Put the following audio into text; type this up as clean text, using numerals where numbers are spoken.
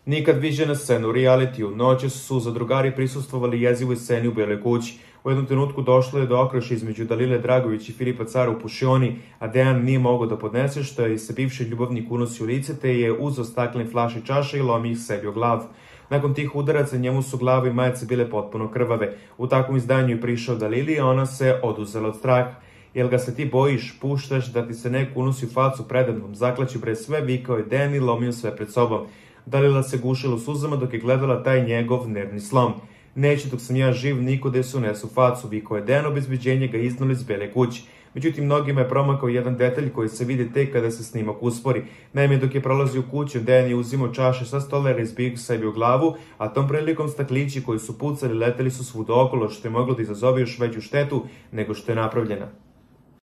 Nikad viđena scena u realitiju. Noćas su zadrugari prisustvovali jezivoj sceni u Beloj kući. U jednom trenutku došlo je do okrša između Dalile Dragović i Filipa Cara u Pušioni, a Dejan nije mogao da podnese što je se bivši ljubavnik unosi u lice, te je uzeo stakleni flaš i čaše i lomi ih sebi o glavu. Nakon tih udaraca njemu su glava i majice bile potpuno krvave. U takvom izdanju je prišao Dalili, a ona se oduzela od straha. Jel ga se ti bojiš, puštaš da ti se neko unosi u facu predamnom, zaklaću pre sve, vikao je Dejan i lomio sve pred sobom. Dalila se gušila u suzama dok je gledala taj njegov nervni slom. Neće dok sam ja živ niko da se unesu facu, vikao je Dejan, obezbeđenje ga iznuli iz Bele kući. Međutim, mnogima je promakao jedan detalj koji se vidi tek kada se snimak uspori. Naime, dok je prolazio u kuću, Dejan je uzimao čaše sa stolera i zbio sebi u glavu, a tom prilikom staklići koji su pucali leteli su svuda okolo, što je moglo da izazove još veću štetu nego što je napravljena.